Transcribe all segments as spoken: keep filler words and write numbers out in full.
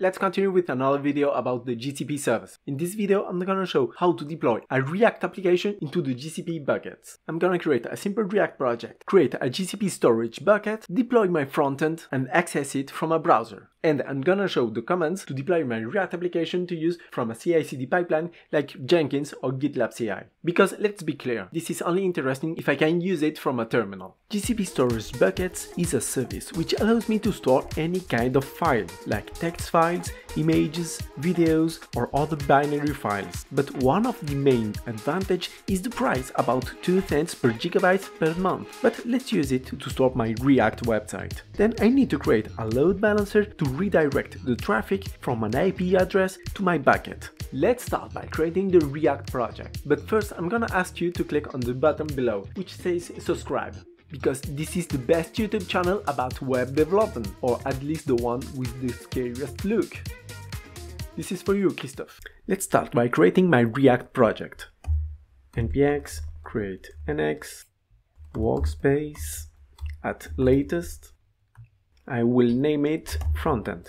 let's continue with another video about the G C P service. In this video, I'm gonna show how to deploy a React application into the G C P buckets. I'm gonna create a simple React project, create a G C P Storage Bucket, deploy my frontend, and access it from a browser. And I'm gonna show the commands to deploy my React application to use from a C I C D pipeline like Jenkins or GitLab C I. Because let's be clear, this is only interesting if I can use it from a terminal. G C P Storage Buckets is a service which allows me to store any kind of file, like text files, images, videos, or other binary files. But one of the main advantage is the price, about two cents per gigabyte per month. But let's use it to store my React website. Then I need to create a load balancer to redirect the traffic from an I P address to my bucket. Let's start by creating the React project. But first I'm gonna ask you to click on the button below, which says subscribe. Because this is the best YouTube channel about web development, or at least the one with the scariest look. This is for you, Christophe. Let's start by creating my React project. npx create nx workspace at latest. I will name it frontend.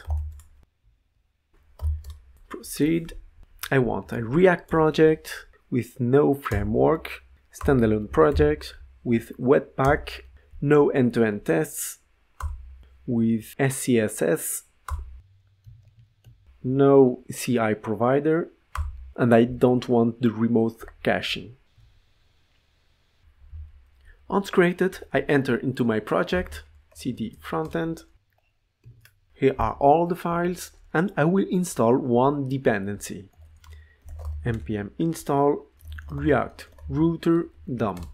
Proceed. I want a React project with no framework, standalone project, with Webpack, no end-to-end tests, with S C S S, no C I provider, and I don't want the remote caching. Once created, I enter into my project, cd frontend. Here are all the files, and I will install one dependency. npm install react router D O M.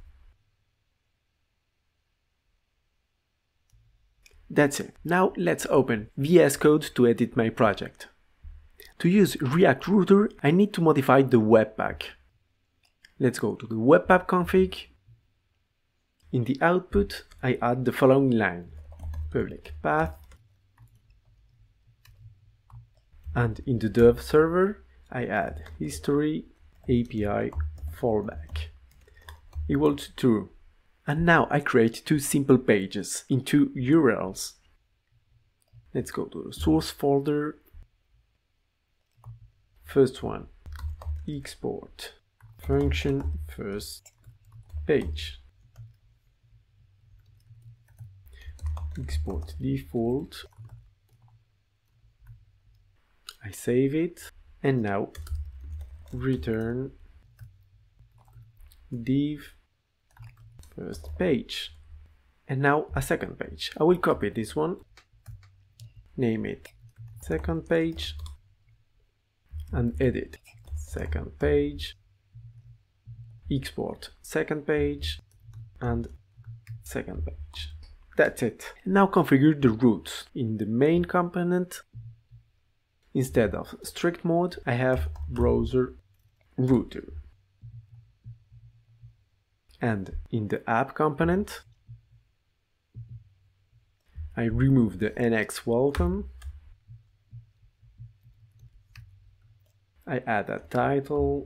That's it. Now let's open V S Code to edit my project. To use React Router, I need to modify the Webpack. Let's go to the Webpack config. In the output, I add the following line: public path. And in the dev server, I add history A P I fallback equal to true. And now I create two simple pages in two U R Ls. Let's go to the source folder. First one, export function first page. Export default. I save it, and now return div first page. And now a second page. I will copy this one, name it second page, and edit second page, export second page, and second page. That's it. Now configure the routes. In the main component, instead of strict mode, I have browser router. And in the app component, I remove the nx welcome. I add a title.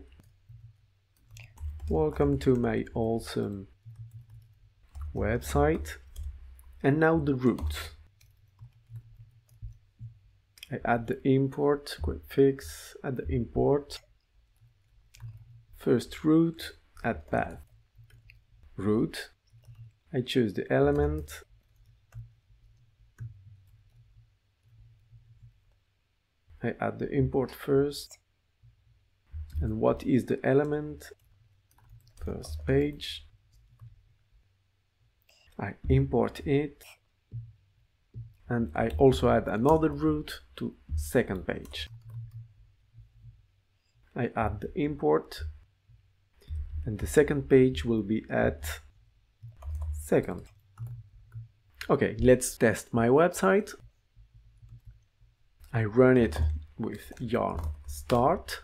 Welcome to my awesome website. And now the route. I add the import, quick fix, add the import. First route, add path. Route, I choose the element, I add the import first, and what is the element? First page. I import it, and I also add another route to second page. I add the import, and the second page will be at second. Okay, let's test my website. I run it with yarn start.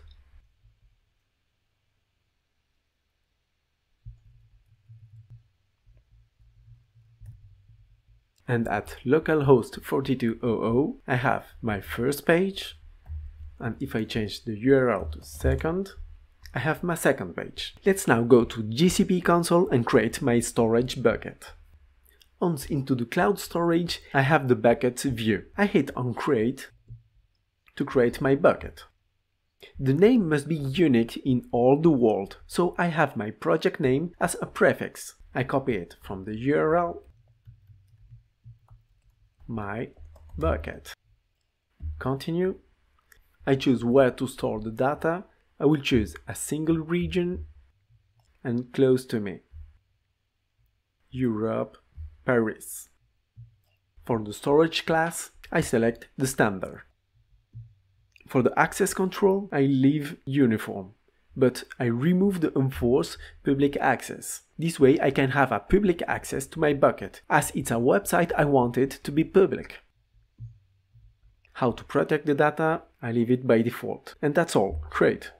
And at localhost forty-two hundred, I have my first page. And if I change the U R L to second, I have my second page. Let's now go to G C P console and create my storage bucket. Once into the cloud storage, I have the bucket view. I hit on create. to create my bucket. The name must be unique in all the world, so I have my project name as a prefix. I copy it from the U R L, my bucket. Continue. I choose where to store the data. I will choose a single region and close to me. Europe, Paris. For the storage class, I select the standard. For the access control, I leave uniform, but I remove the enforce public access. This way I can have a public access to my bucket, as it's a website I want it to be public. How to protect the data, I leave it by default. And that's all. Great.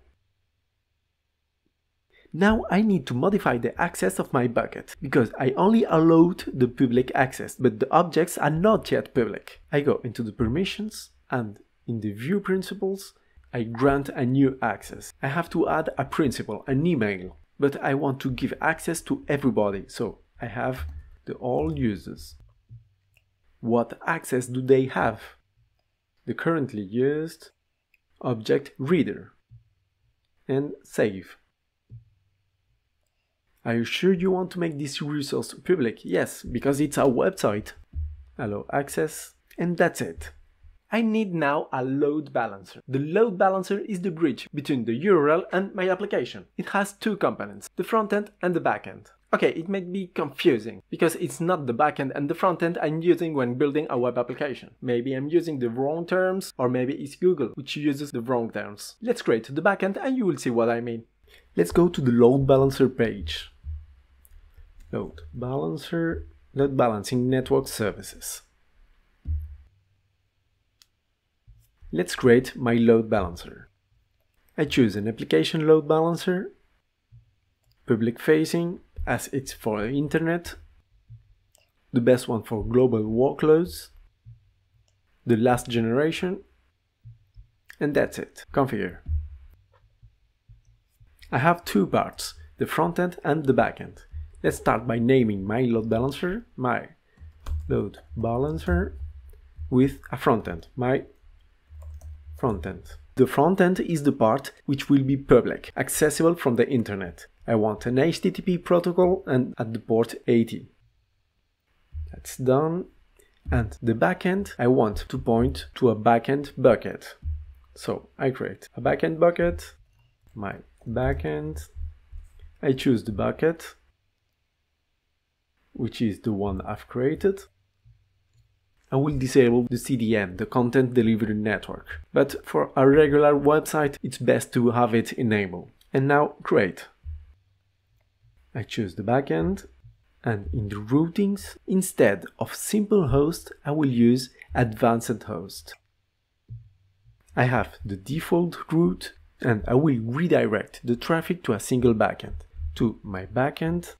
Now I need to modify the access of my bucket, because I only allowed the public access, but the objects are not yet public. I go into the permissions, and in the view principles, I grant a new access. I have to add a principal, an email, but I want to give access to everybody, so I have the all users. What access do they have? The currently used object reader, and save. Are you sure you want to make this resource public? Yes, because it's a website. Allow access, and that's it. I need now a load balancer. The load balancer is the bridge between the U R L and my application. It has two components, the frontend and the backend. Okay, it may be confusing, because it's not the backend and the frontend I'm using when building a web application. Maybe I'm using the wrong terms, or maybe it's Google which uses the wrong terms. Let's create the backend and you will see what I mean. Let's go to the load balancer page. Load balancer, load balancing network services. Let's create my load balancer. I choose an application load balancer, public facing, as it's for the internet, the best one for global workloads, the last generation, and that's it. Configure. I have two parts, the frontend and the backend. Let's start by naming my load balancer, my load balancer, with a frontend, my frontend. The frontend is the part which will be public, accessible from the internet. I want an H T T P protocol and at the port eighty. That's done. And the backend, I want to point to a backend bucket. So I create a backend bucket, my backend. I choose the bucket, which is the one I've created. I will disable the C D N, the Content Delivery Network. But for a regular website, it's best to have it enabled. And now create. I choose the backend, and in the routings, instead of simple host, I will use advanced host. I have the default route, and I will redirect the traffic to a single backend, to my backend.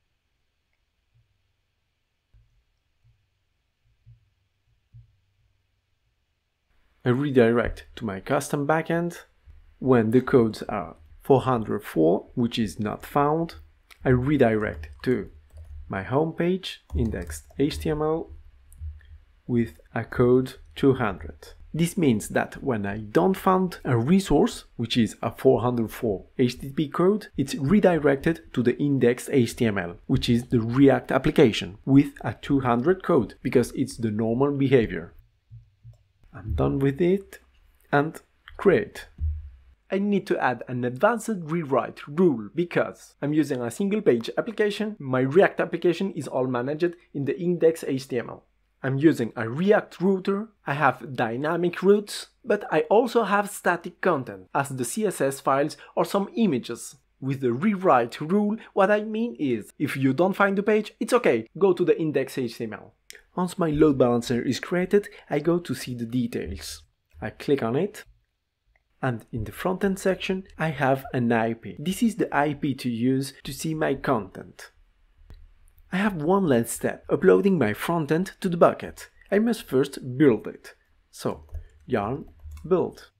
I redirect to my custom backend. When the codes are four hundred four, which is not found, I redirect to my home page, indexed H T M L, with a code two hundred. This means that when I don't find a resource, which is a four hundred four H T T P code, it's redirected to the indexed H T M L, which is the React application, with a two hundred code, because it's the normal behavior. I'm done with it, and create. I need to add an advanced rewrite rule because I'm using a single page application. My React application is all managed in the index H T M L. I'm using a React router, I have dynamic routes, but I also have static content as the C S S files or some images. With the rewrite rule, what I mean is, if you don't find the page, it's okay, go to the index H T M L. Once my load balancer is created, I go to see the details. I click on it, and in the frontend section, I have an I P. This is the I P to use to see my content. I have one last step, uploading my frontend to the bucket. I must first build it. So, yarn build.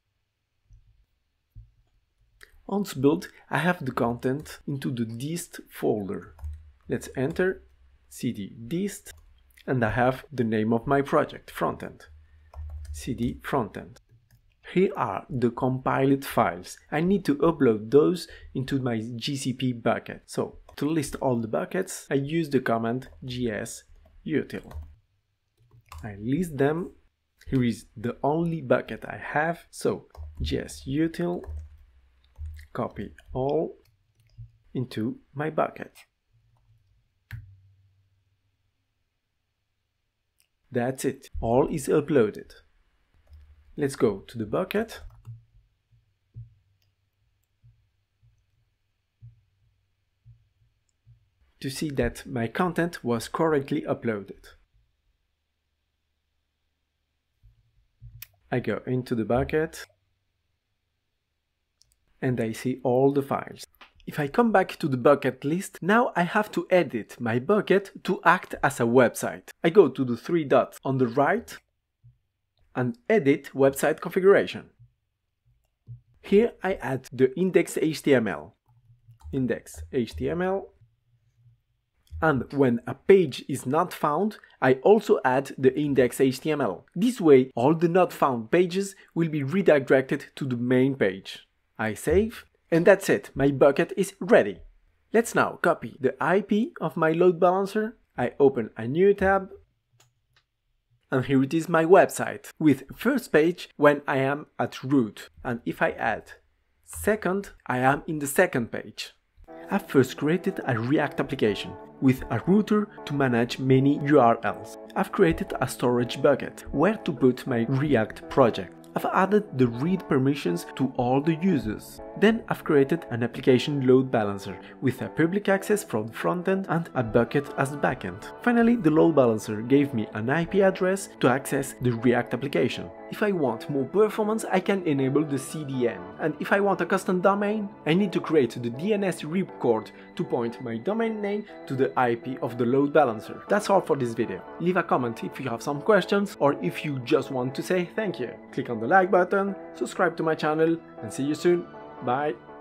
Once built, I have the content into the dist folder. Let's enter cd dist, and I have the name of my project, frontend. Cd frontend. Here are the compiled files. I need to upload those into my G C P bucket. So, to list all the buckets, I use the command gsutil. I list them. Here is the only bucket I have. So, gsutil, copy all into my bucket. That's it. All is uploaded. Let's go to the bucket. To see that my content was correctly uploaded. I go into the bucket and I see all the files. If I come back to the bucket list, now I have to edit my bucket to act as a website. I go to the three dots on the right and edit website configuration. Here I add the index H T M L. Index H T M L. And when a page is not found, I also add the index H T M L. This way, all the not found pages will be redirected to the main page. I save, and that's it, my bucket is ready. Let's now copy the I P of my load balancer. I open a new tab. And here it is, my website, with first page when I am at root. And if I add second, I am in the second page. I've first created a React application with a router to manage many U R Ls. I've created a storage bucket where to put my React project. I've added the read permissions to all the users. Then I've created an application load balancer with a public access from the frontend and a bucket as the backend. Finally, the load balancer gave me an I P address to access the React application. If I want more performance, I can enable the C D N. And if I want a custom domain, I need to create the D N S ripcord to point my domain name to the I P of the load balancer. That's all for this video. Leave a comment if you have some questions or if you just want to say thank you. Click on the like button, subscribe to my channel, and see you soon. Bye.